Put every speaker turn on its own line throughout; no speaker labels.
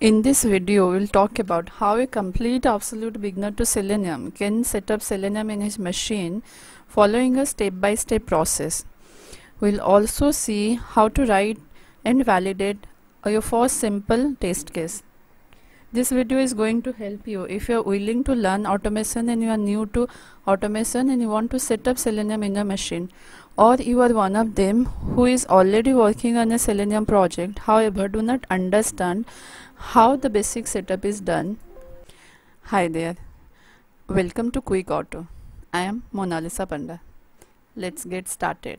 In this video, we'll talk about how a complete absolute beginner to Selenium can set up Selenium in his machine following a step-by-step process. We'll also see how to write and validate your first simple test case. This video is going to help you if you're willing to learn automation and you are new to automation and you want to set up Selenium in your machine, or you are one of them who is already working on a Selenium project, however do not understand how the basic setup is done. Hi there, welcome to Quick Auto. I am Mona Lisa Panda. Let's get started.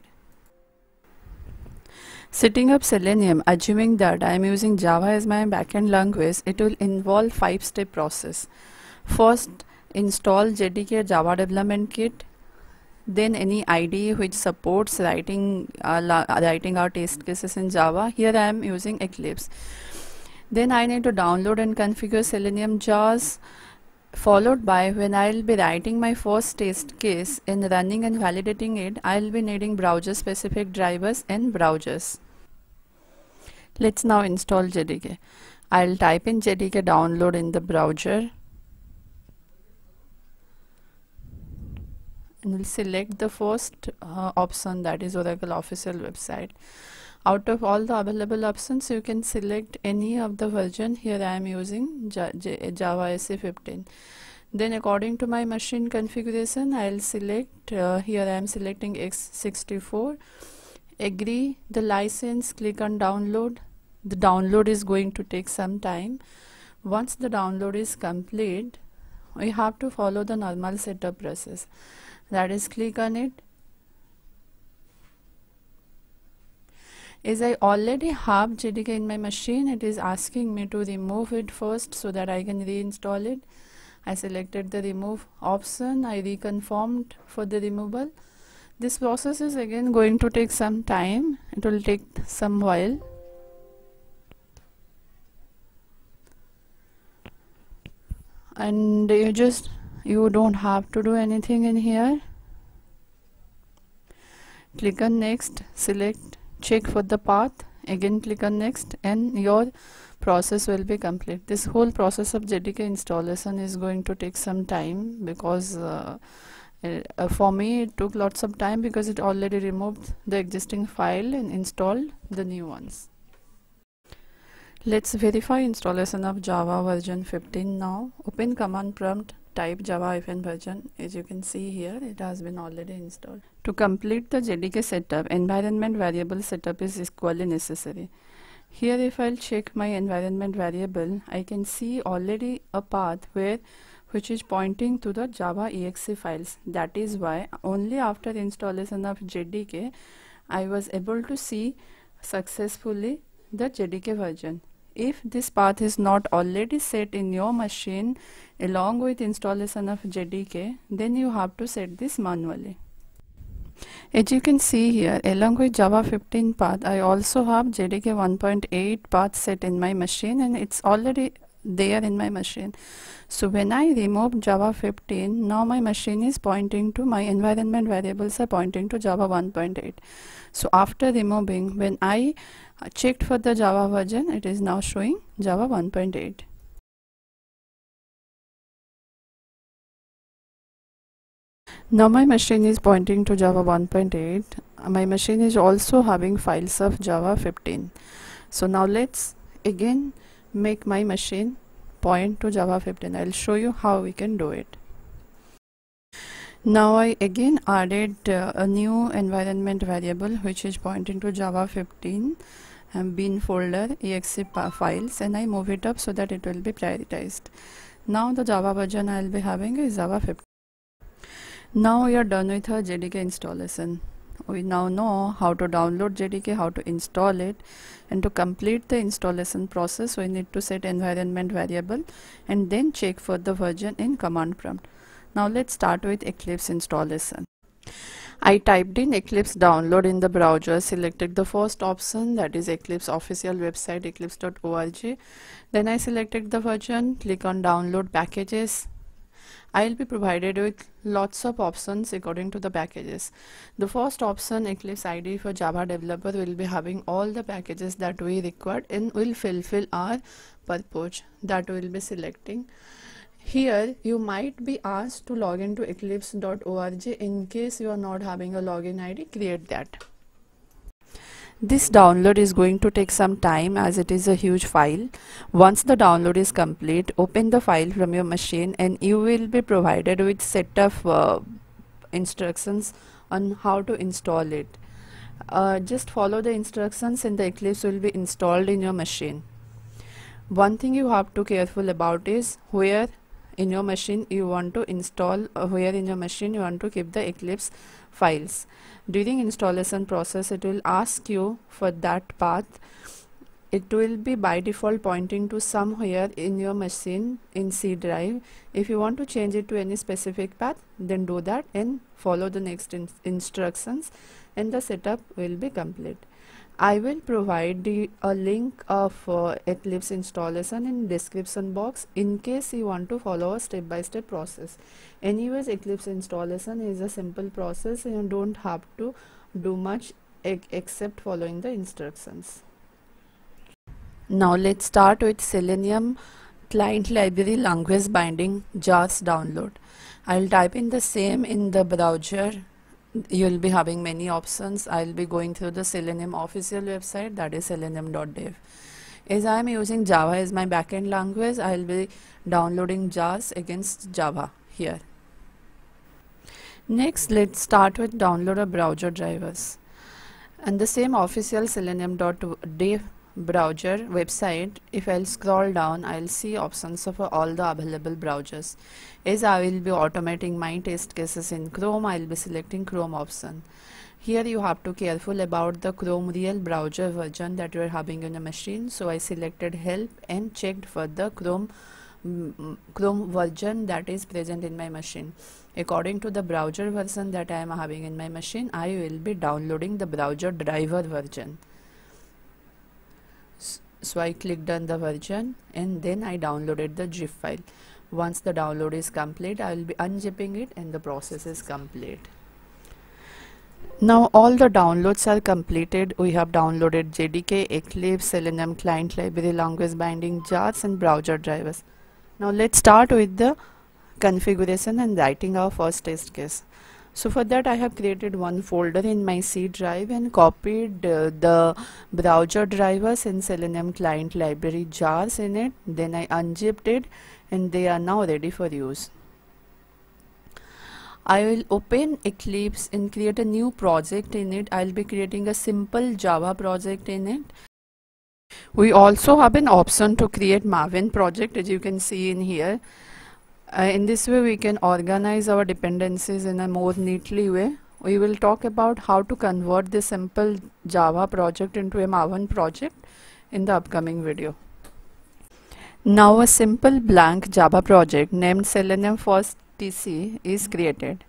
Setting up Selenium, assuming that I am using Java as my backend language, it will involve 5-step process. First, install JDK Java Development Kit, then any IDE which supports writing our test cases in Java. Here I am using Eclipse. Then I need to download and configure Selenium jars, followed by when I will be writing my first test case and running and validating it, I will be needing browser specific drivers and browsers. Let's now install JDK. I'll type in JDK download in the browser and we'll select the first option, that is Oracle official website. Out of all the available options, you can select any of the version. Here I am using Java SE 15. Then according to my machine configuration, I'll select, here I am selecting x64, agree the license, click on download. The download is going to take some time. Once the download is complete, we have to follow the normal setup process. That is, click on it. As I already have JDK in my machine, it is asking me to remove it first so that I can reinstall it. I selected the remove option. I reconfirmed for the removal. This process is again going to take some time. It will take some while. And you don't have to do anything in here. Click on next, select, check for the path, again click on next, and your process will be complete. This whole process of JDK installation is going to take some time because for me it took lots of time because it already removed the existing file and installed the new ones. Let's verify installation of Java version 15 now. Open command prompt, type java-version. As you can see here, it has been already installed. To complete the JDK setup, environment variable setup is equally necessary. Here if I'll check my environment variable, I can see already a path which is pointing to the Java exe files. That is why only after installation of JDK, I was able to see successfully the JDK version. If this path is not already set in your machine along with installation of JDK, then you have to set this manually. As you can see here, along with Java 15 path, I also have JDK 1.8 path set in my machine, and it's already there in my machine. So when I remove Java 15, now my machine is pointing to, my environment variables are pointing to Java 1.8. So after removing, when I checked for the Java version, it is now showing Java 1.8. Now my machine is pointing to Java 1.8. My machine is also having files of Java 15. So now let's again make my machine point to Java 15. I'll show you how we can do it. Now I again added a new environment variable which is pointing to Java 15 and bin folder exe files, and I move it up so that it will be prioritized. Now the Java version I'll be having is Java 15. Now we are done with our JDK installation. We now know how to download JDK, how to install it, and to complete the installation process we need to set environment variable and then check for the version in command prompt. Now let's start with Eclipse installation. I typed in Eclipse download in the browser, selected the first option, that is Eclipse official website eclipse.org. Then I selected the version, click on download packages, I will be provided with lots of options according to the packages. The first option, Eclipse IDE for Java developer, will be having all the packages that we require and will fulfill our purpose that we will be selecting. Here you might be asked to log into eclipse.org. In case you are not having a login ID, create that. This download is going to take some time as it is a huge file. Once the download is complete, open the file from your machine and you will be provided with set of instructions on how to install it. Just follow the instructions and the Eclipse will be installed in your machine. One thing you have to be careful about is where in your machine you want to install, where in your machine you want to keep the Eclipse files. During installation process, it will ask you for that path. It will be by default pointing to somewhere in your machine in C drive. If you want to change it to any specific path, then do that and follow the next instructions and the setup will be complete. I will provide a link of Eclipse installation in description box in case you want to follow a step-by-step process. Anyways, Eclipse installation is a simple process and you don't have to do much except following the instructions. Now let's start with Selenium client library language binding jars download. I'll type in the same in the browser. You'll be having many options. I'll be going through the Selenium official website, that is selenium.dev. As I am using Java as my backend language, I'll be downloading jars against Java here. Next, let's start with download of browser drivers. And the same official selenium.dev browser website, if I'll scroll down, I'll see options of all the available browsers. As I will be automating my test cases in Chrome, I'll be selecting Chrome option. Here you have to be careful about the Chrome real browser version that you are having on a machine. So I selected help and checked for the Chrome version that is present in my machine. According to the browser version that I am having in my machine, I will be downloading the browser driver version. So I clicked on the version and then I downloaded the zip file. Once the download is complete, I will be unzipping it and the process is complete. Now all the downloads are completed. We have downloaded JDK, Eclipse, Selenium client library language binding jars and browser drivers. Now let's start with the configuration and writing our first test case. So for that I have created one folder in my C drive and copied the browser drivers and Selenium client library jars in it. Then I unzipped it and they are now ready for use. I will open Eclipse and create a new project in it. I'll be creating a simple Java project in it. We also have an option to create Maven project, as you can see in here. In this way we can organize our dependencies in a more neatly way. We will talk about how to convert this simple Java project into a Maven project in the upcoming video. Now a simple blank Java project named Selenium First TC is created.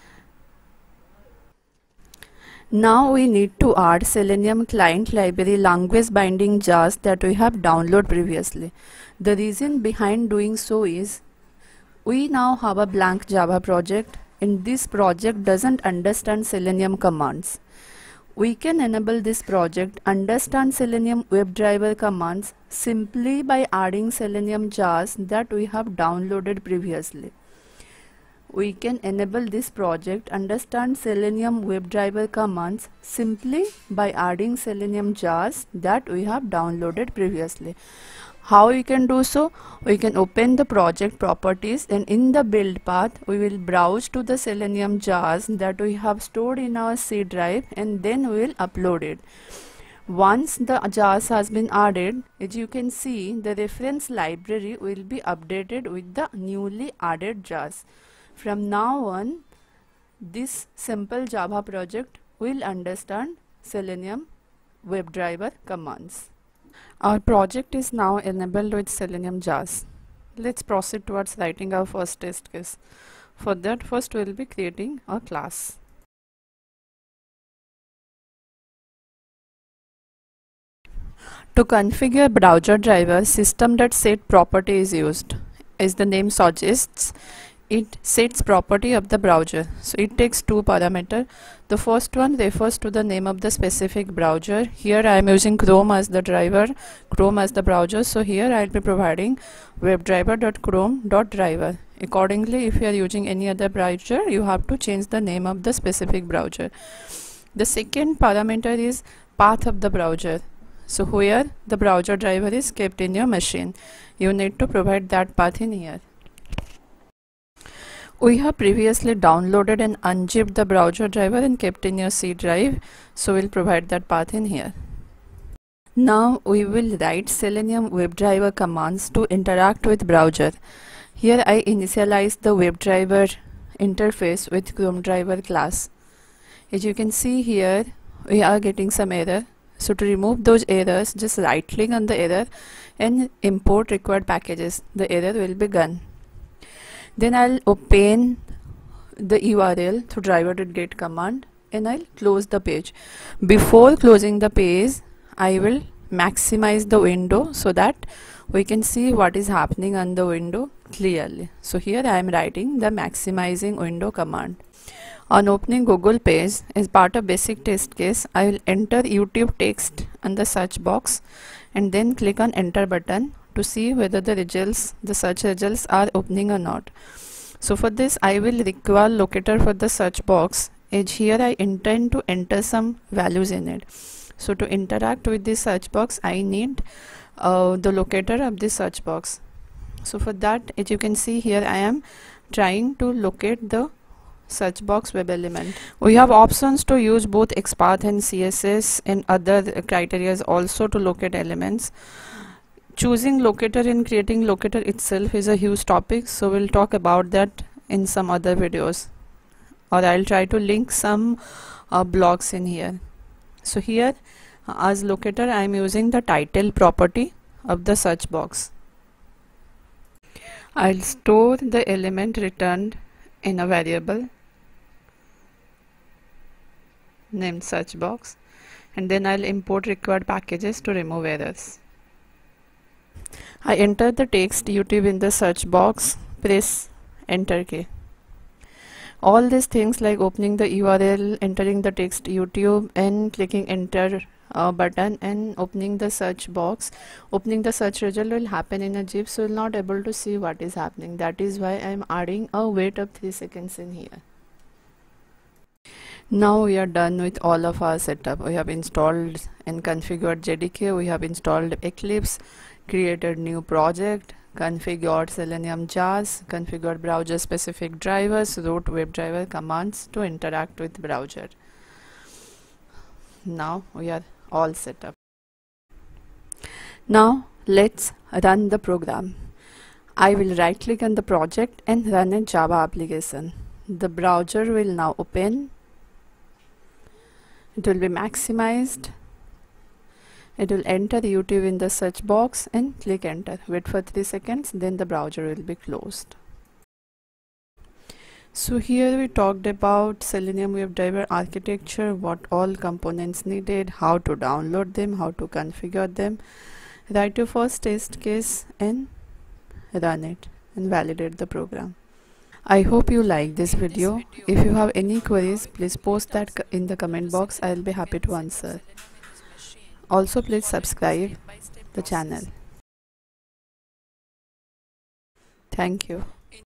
Now we need to add Selenium client library language binding jars that we have downloaded previously. The reason behind doing so is we now have a blank Java project and this project doesn't understand Selenium commands. We can enable this project understand Selenium WebDriver commands simply by adding Selenium jars that we have downloaded previously. We can enable this project understand Selenium WebDriver commands simply by adding Selenium jars that we have downloaded previously. How we can do so? We can open the project properties and in the build path we will browse to the Selenium jars that we have stored in our C drive and then we will upload it. Once the jars has been added, as you can see, the reference library will be updated with the newly added jars. From now on, this simple Java project will understand Selenium WebDriver commands. Our project is now enabled with Selenium jars. Let's proceed towards writing our first test case. For that, first we will be creating a class. To configure browser driver, system.set property is used. As the name suggests, it sets property of the browser. So it takes two parameters. The first one refers to the name of the specific browser. Here I am using Chrome as the driver, Chrome as the browser. So here I will be providing WebDriver.chrome.driver. Accordingly, if you are using any other browser, you have to change the name of the specific browser. The second parameter is path of the browser. So where the browser driver is kept in your machine, you need to provide that path in here. We have previously downloaded and unzipped the browser driver and kept in your C drive, so we'll provide that path in here. Now we will write Selenium WebDriver commands to interact with browser. Here I initialize the WebDriver interface with Chrome driver class. As you can see here, we are getting some error. So to remove those errors, just right click on the error and import required packages. The error will be gone. Then I'll open the URL through driver.get command and I'll close the page. Before closing the page, I will maximize the window so that we can see what is happening on the window clearly. So here I am writing the maximizing window command. On opening Google page, as part of basic test case, I will enter YouTube text on the search box and then click on enter button to see whether the search results are opening or not. So for this I will require Locator for the search box, as here I intend to enter some values in it. So to interact with this search box, I need the locator of this search box. So for that, as you can see here, I am trying to locate the search box web element. We have options to use both XPath and CSS and other criteria also to locate elements. Choosing locator and creating locator itself is a huge topic, so we'll talk about that in some other videos, or I'll try to link some blogs in here. So here as locator I am using the title property of the search box. I'll store the element returned in a variable named search box, and then I'll import required packages to remove errors. I enter the text YouTube in the search box, press enter key. All these things like opening the URL, entering the text YouTube and clicking enter button and opening the search box, opening the search result will happen in a zip, so you'll not able to see what is happening. That is why I am adding a wait of 3 seconds in here. Now we are done with all of our setup. We have installed and configured JDK, we have installed Eclipse, created new project, configured Selenium jars, configured browser specific drivers, wrote WebDriver commands to interact with browser. Now we are all set up. Now let's run the program. I will right click on the project and run a Java application. The browser will now open. It will be maximized. It will enter YouTube in the search box and click enter. Wait for 3 seconds, then the browser will be closed. So here we talked about Selenium WebDriver architecture, what all components needed, how to download them, how to configure them. Write your first test case and run it and validate the program. I hope you like this video. If you have any queries, please post that in the comment box. I will be happy to answer. Also, please subscribe the channel. Thank you.